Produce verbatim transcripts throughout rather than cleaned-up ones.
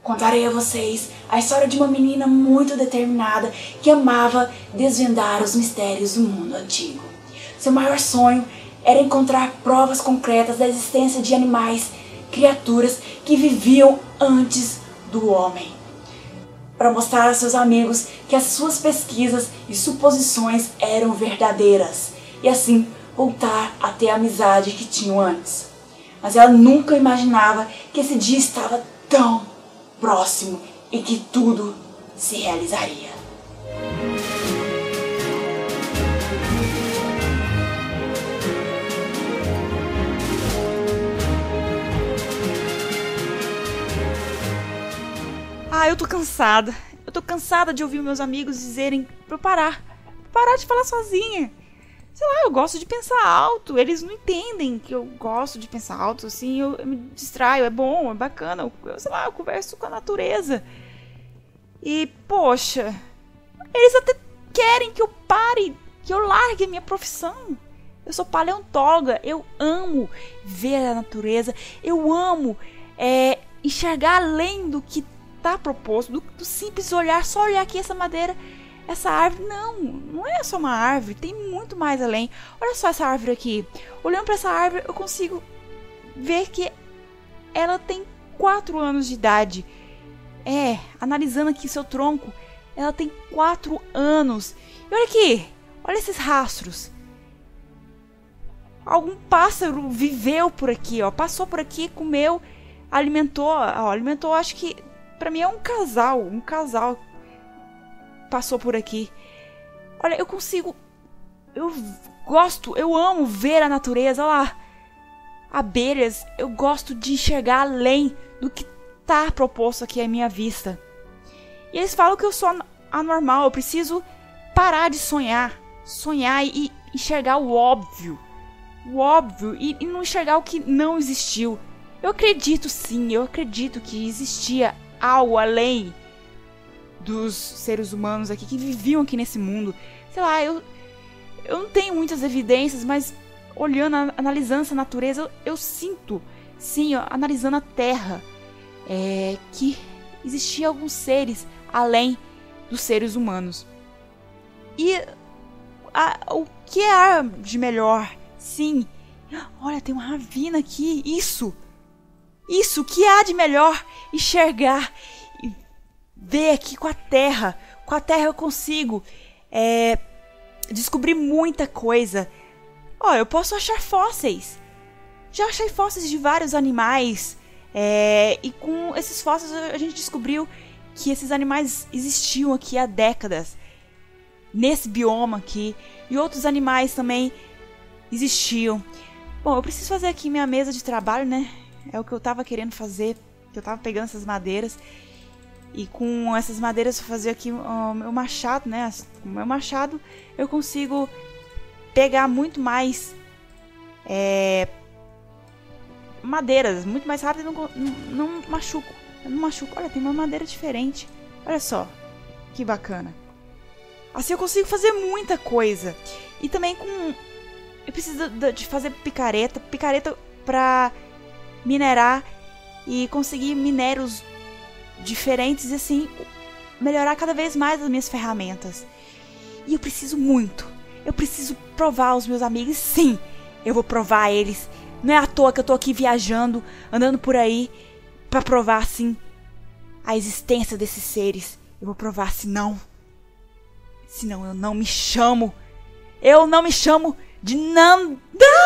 Contarei a vocês a história de uma menina muito determinada que amava desvendar os mistérios do mundo antigo. Seu maior sonho era encontrar provas concretas da existência de animais, criaturas que viviam antes do homem, para mostrar a seus amigos que as suas pesquisas e suposições eram verdadeiras e assim voltar a ter a amizade que tinham antes. Mas ela nunca imaginava que esse dia estava tão próximo e que tudo se realizaria. Ah, eu tô cansada. Eu tô cansada de ouvir meus amigos dizerem pra eu parar. Pra parar de falar sozinha. Sei lá, eu gosto de pensar alto. Eles não entendem que eu gosto de pensar alto, assim. Eu, eu me distraio, é bom, é bacana. Eu, eu, sei lá, eu converso com a natureza. E, poxa, eles até querem que eu pare, que eu largue a minha profissão. Eu sou paleontóloga, eu amo ver a natureza. Eu amo é, enxergar além do que tá proposto, do, do simples olhar, só olhar aqui essa madeira. Essa árvore, não, não é só uma árvore, tem muito mais além. Olha só essa árvore aqui. Olhando para essa árvore, eu consigo ver que ela tem quatro anos de idade. É, analisando aqui seu tronco, ela tem quatro anos. E olha aqui, olha esses rastros. Algum pássaro viveu por aqui, ó, passou por aqui, comeu, alimentou, ó, alimentou, acho que para mim é um casal, um casal passou por aqui. Olha, eu consigo, eu gosto, eu amo ver a natureza. Olha lá, abelhas. Eu gosto de enxergar além do que tá proposto aqui à minha vista. E eles falam que eu sou anormal. Eu preciso parar de sonhar, sonhar e enxergar o óbvio, o óbvio e, e não enxergar o que não existiu. Eu acredito sim, eu acredito que existia algo além dos seres humanos aqui que viviam aqui nesse mundo. Sei lá, eu, eu não tenho muitas evidências, mas olhando, analisando essa natureza, eu, eu sinto, sim, ó, analisando a Terra, é, que existiam alguns seres além dos seres humanos. E a, o que há de melhor? Sim, olha, tem uma ravina aqui, isso, isso, o que há de melhor? Enxergar, ver aqui com a terra. Com a terra eu consigo é, descobrir muita coisa. Ó, eu posso achar fósseis. Já achei fósseis de vários animais. É, e com esses fósseis a gente descobriu que esses animais existiam aqui há décadas. Nesse bioma aqui. E outros animais também existiam. Bom, eu preciso fazer aqui minha mesa de trabalho, né? É o que eu tava querendo fazer. Eu tava pegando essas madeiras. E com essas madeiras eu fazer aqui o meu machado, né? Com o meu machado eu consigo pegar muito mais é, madeiras, muito mais rápido e não, não, não machuco. Eu não machuco. Olha, tem uma madeira diferente. Olha só, que bacana. Assim eu consigo fazer muita coisa. E também com... eu preciso de fazer picareta. Picareta pra minerar e conseguir minérios diferentes e assim melhorar cada vez mais as minhas ferramentas. E eu preciso muito, eu preciso provar aos meus amigos. Sim, eu vou provar a eles. Não é à toa que eu tô aqui viajando, andando por aí pra provar assim a existência desses seres. Eu vou provar, senão senão eu não me chamo eu não me chamo de Nanda.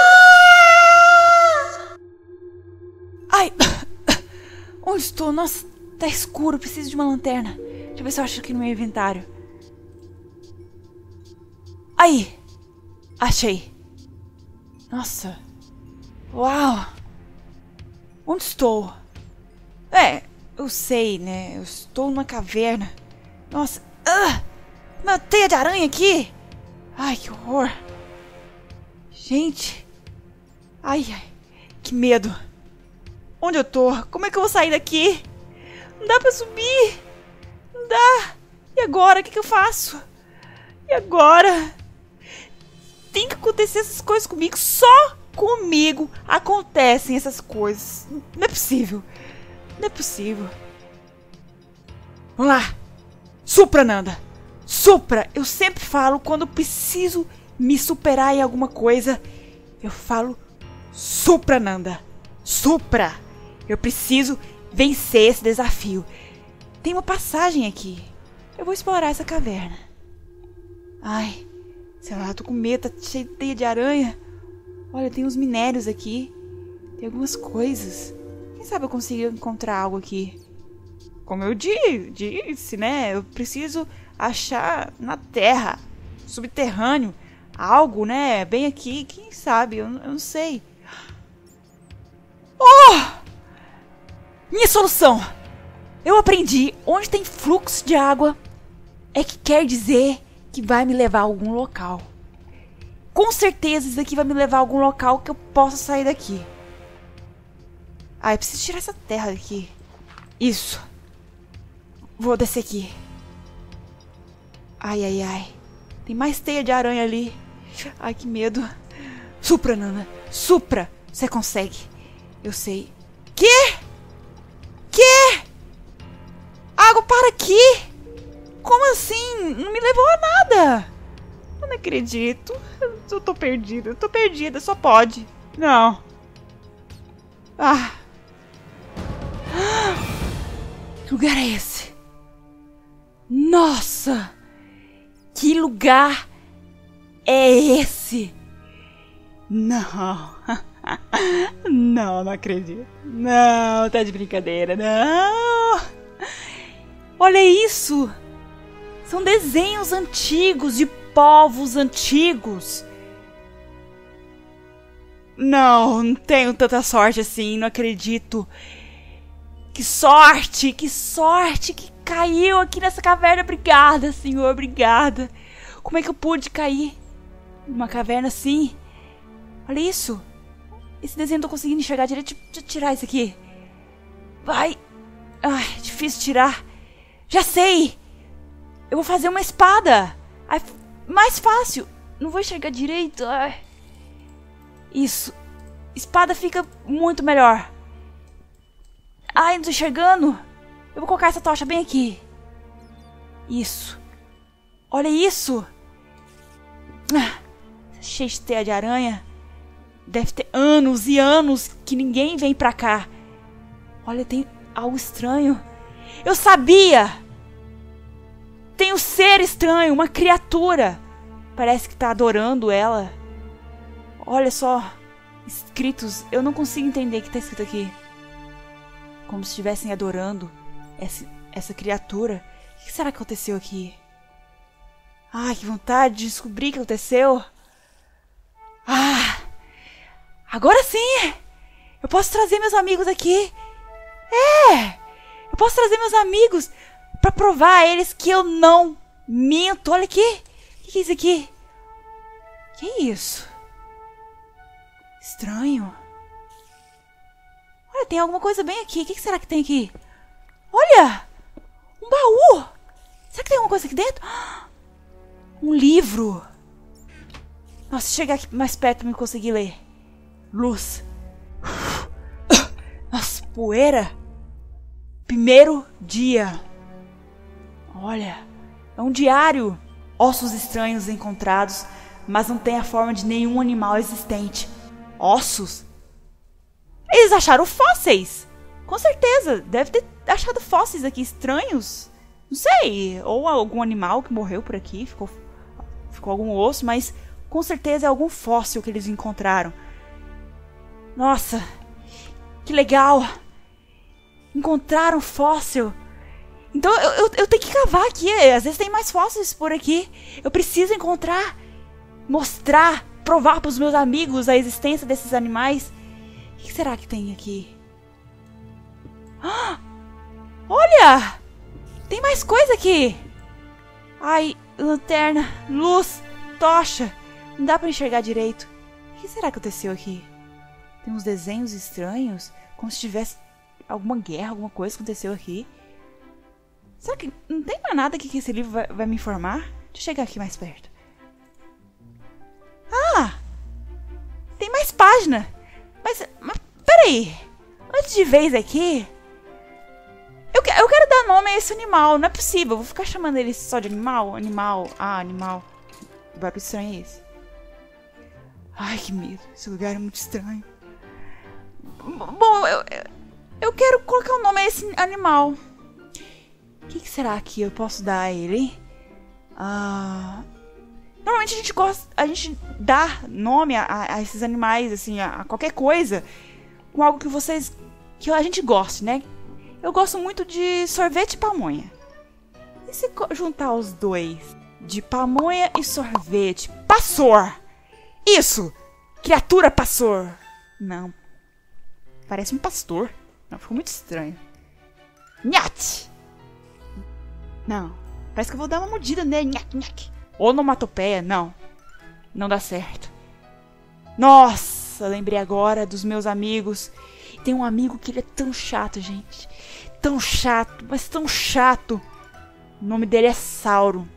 Ai, onde estou? Nossa, tá escuro, preciso de uma lanterna. Deixa eu ver se eu acho aqui no meu inventário. Aí! Achei! Nossa! Uau! Onde estou? É, eu sei, né? Eu estou numa caverna. Nossa! Ah! Uma teia de aranha aqui! Ai, que horror! Gente! Ai, ai! Que medo! Onde eu tô? Como é que eu vou sair daqui? Não dá pra subir. Não dá. E agora? O que, que eu faço? E agora? Tem que acontecer essas coisas comigo. Só comigo acontecem essas coisas. Não é possível. Não é possível. Vamos lá. Supra, Nanda. Supra. Eu sempre falo, quando preciso me superar em alguma coisa, eu falo supra, Nanda. Supra. Eu preciso vencer esse desafio. Tem uma passagem aqui. Eu vou explorar essa caverna. Ai, sei lá, eu tô com medo, tá cheio de teia de aranha. Olha, tem uns minérios aqui. Tem algumas coisas. Quem sabe eu consigo encontrar algo aqui. Como eu disse, né? Eu preciso achar na terra, subterrâneo, algo, né? Bem aqui, quem sabe? Eu, eu não sei. Oh! Minha solução! Eu aprendi, onde tem fluxo de água é que quer dizer que vai me levar a algum local. Com certeza isso aqui vai me levar a algum local que eu possa sair daqui. Ah, eu preciso tirar essa terra daqui. Isso. Vou descer aqui. Ai, ai, ai. Tem mais teia de aranha ali. Ai, que medo. Supra, Nana. Supra. Você consegue. Eu sei. Quê? Quê? Água, para aqui. Como assim? Não me levou a nada. Eu não acredito. Eu tô perdida. Eu tô perdida. Só pode. Não. Ah. Que lugar é esse? Nossa! Que lugar é esse? Não. Não, não acredito. Não, tá de brincadeira. Não. Olha isso. São desenhos antigos de povos antigos. Não, não tenho tanta sorte assim, não acredito. Que sorte, que sorte que caiu aqui nessa caverna. Obrigada, Senhor, obrigada. Como é que eu pude cair numa caverna assim? Olha isso. Esse desenho não tô conseguindo enxergar direito. Deixa eu tirar isso aqui. Vai. Ai, difícil tirar. Já sei. Eu vou fazer uma espada. Ai, mais fácil. Não vou enxergar direito. Ai. Isso. Espada fica muito melhor. Ai, não tô enxergando. Eu vou colocar essa tocha bem aqui. Isso. Olha isso. Ah, cheio de teia de aranha. Deve ter anos e anos que ninguém vem pra cá. Olha, tem algo estranho. Eu sabia. Tem um ser estranho, uma criatura. Parece que tá adorando ela. Olha só. Escritos. Eu não consigo entender o que tá escrito aqui. Como se estivessem adorando essa, essa criatura. O que será que aconteceu aqui? Ai, que vontade de descobrir o que aconteceu. Ah! Agora sim! Eu posso trazer meus amigos aqui. É! Eu posso trazer meus amigos pra provar a eles que eu não minto. Olha aqui. O que, que é isso aqui? Que é isso? Estranho. Olha, tem alguma coisa bem aqui. O que, que será que tem aqui? Olha! Um baú! Será que tem alguma coisa aqui dentro? Um livro. Nossa, se chegar aqui mais perto pra me conseguir ler. Luz. Nossa, poeira. Primeiro dia. Olha, é um diário. Ossos estranhos encontrados, mas não tem a forma de nenhum animal existente. Ossos? Eles acharam fósseis. Com certeza, deve ter achado fósseis aqui estranhos. Não sei, ou algum animal que morreu por aqui, ficou, ficou algum osso, mas com certeza é algum fóssil que eles encontraram. Nossa, que legal. Encontraram fóssil. Então eu, eu, eu tenho que cavar aqui. Às vezes tem mais fósseis por aqui. Eu preciso encontrar, mostrar, provar para os meus amigos a existência desses animais. O que será que tem aqui? Ah, olha! Tem mais coisa aqui. Ai, lanterna, luz, tocha. Não dá para enxergar direito. O que será que aconteceu aqui? Tem uns desenhos estranhos, como se tivesse alguma guerra, alguma coisa aconteceu aqui. Será que não tem mais nada aqui que esse livro vai, vai me informar? Deixa eu chegar aqui mais perto. Ah! Tem mais página. Mas, mas peraí. Antes de ver isso aqui, eu, que, eu quero dar nome a esse animal. Não é possível. Eu vou ficar chamando ele só de animal? Animal. Ah, animal. Que barulho estranho é esse? Ai, que medo. Esse lugar é muito estranho. Bom, eu, eu quero colocar um nome a esse animal. O que, que será que eu posso dar a ele? Ah... Normalmente a gente gosta, a gente dá nome a, a, a esses animais, assim, a, a qualquer coisa, com algo que vocês, que a gente goste, né? Eu gosto muito de sorvete e pamonha. E se juntar os dois, de pamonha e sorvete? Pastor! Isso! Criatura pastor! Não. Parece um pastor. Não, ficou muito estranho. Nhat! Não. Parece que eu vou dar uma mordida nele. Nhac, nhac. Onomatopeia, não. Não dá certo. Nossa, lembrei agora dos meus amigos. Tem um amigo que ele é tão chato, gente. Tão chato, mas tão chato. O nome dele é Sauro.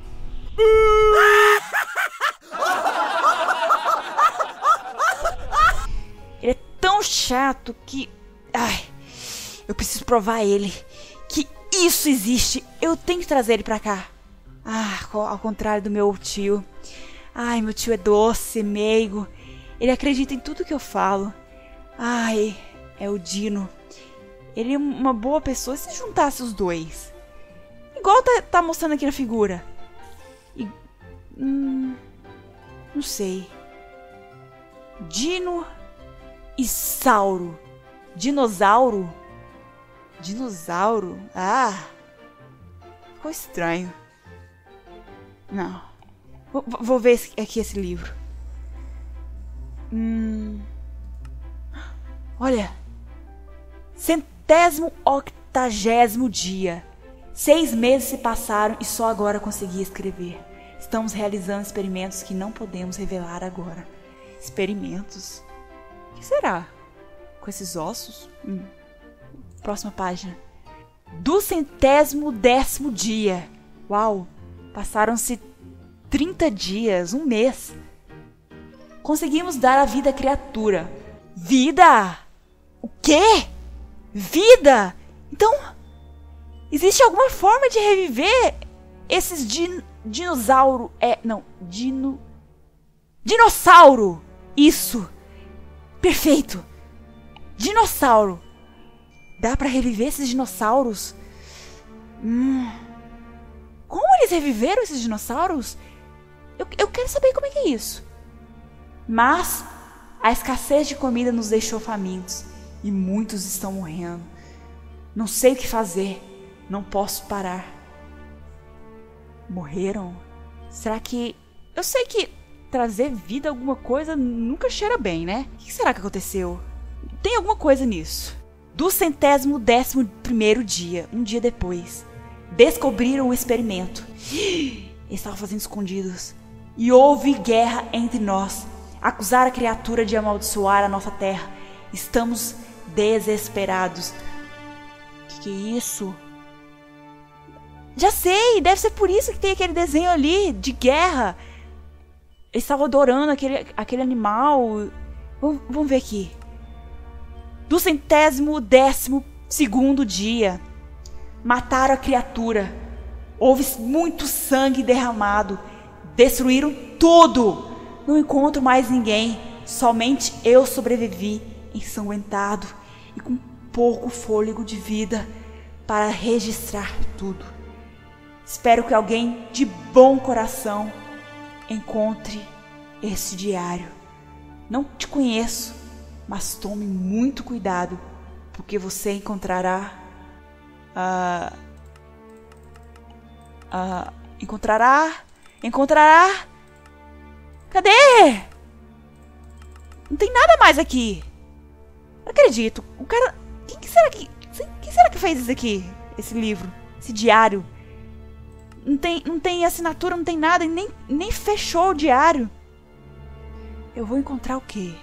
Ele é tão chato que... Ai, eu preciso provar a ele que isso existe. Eu tenho que trazer ele pra cá. Ah, ao contrário do meu tio. Ai, meu tio é doce, meigo. Ele acredita em tudo que eu falo. Ai, é o Dino. Ele é uma boa pessoa se juntasse os dois. Igual tá, tá mostrando aqui na figura. E, hum, não sei. Dino e Sauro. Dinossauro? Dinossauro? Ah, ficou estranho. Não. Vou, vou ver esse, aqui esse livro. Hum. Olha. Centésimo octagésimo dia. Seis meses se passaram e só agora consegui escrever. Estamos realizando experimentos que não podemos revelar agora. Experimentos? O que será? Com esses ossos? Hum. Próxima página. Do centésimo décimo dia. Uau! Passaram-se trinta dias, um mês. Conseguimos dar a vida à criatura. Vida? O quê? Vida? Então, existe alguma forma de reviver esses din dinossauro... É, não, dino... Dinossauro! Isso! Perfeito! Dinossauro! Dá pra reviver esses dinossauros? Hum... Como eles reviveram esses dinossauros? Eu, eu quero saber como é que é isso. Mas a escassez de comida nos deixou famintos e muitos estão morrendo. Não sei o que fazer. Não posso parar. Morreram? Será que... Eu sei que trazer vida a alguma coisa nunca cheira bem, né? O que será que aconteceu? Tem alguma coisa nisso. Do centésimo décimo primeiro dia, um dia depois... Descobriram o experimento. Eles estavam fazendo escondidos. E houve guerra entre nós. Acusaram a criatura de amaldiçoar a nossa terra. Estamos desesperados. O que, que é isso? Já sei, deve ser por isso que tem aquele desenho ali de guerra. Eles estavam adorando aquele, aquele animal. Vamos, vamos ver aqui. Do centésimo décimo segundo dia. Mataram a criatura. Houve muito sangue derramado. Destruíram tudo. Não encontro mais ninguém. Somente eu sobrevivi, ensanguentado e com pouco fôlego de vida para registrar tudo. Espero que alguém de bom coração encontre esse diário. Não te conheço, mas tome muito cuidado, porque você encontrará Uh, uh, encontrará, encontrará. Cadê? Não tem nada mais aqui. Não acredito. O cara, quem que será que, quem será que fez isso aqui? Esse livro, esse diário. Não tem, não tem assinatura, não tem nada, nem, nem fechou o diário. Eu vou encontrar o quê?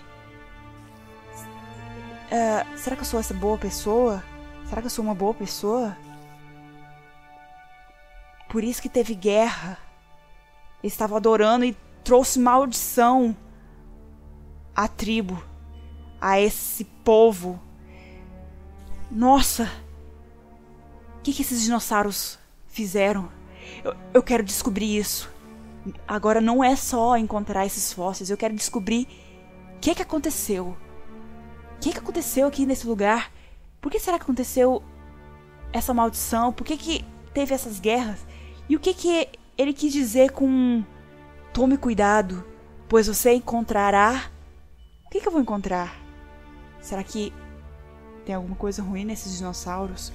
Uh, será que eu sou essa boa pessoa? Será que eu sou uma boa pessoa? Por isso que teve guerra. Eles estavam adorando e trouxe maldição à tribo, a esse povo. Nossa! O que, que esses dinossauros fizeram? Eu, eu quero descobrir isso. Agora não é só encontrar esses fósseis. Eu quero descobrir o que, que aconteceu. O que, que aconteceu aqui nesse lugar? Por que será que aconteceu essa maldição? Por que, que teve essas guerras? E o que, que ele quis dizer com tome cuidado, pois você encontrará... O que, que eu vou encontrar? Será que tem alguma coisa ruim nesses dinossauros?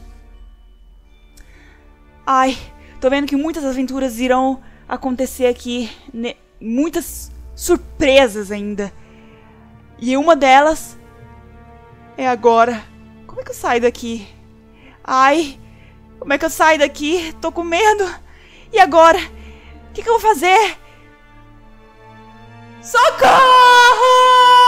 Ai, tô vendo que muitas aventuras irão acontecer aqui. Ne- muitas surpresas ainda. E uma delas é agora. Como é que eu saio daqui? Ai, como é que eu saio daqui? Tô com medo. E agora? O que, que eu vou fazer? Socorro!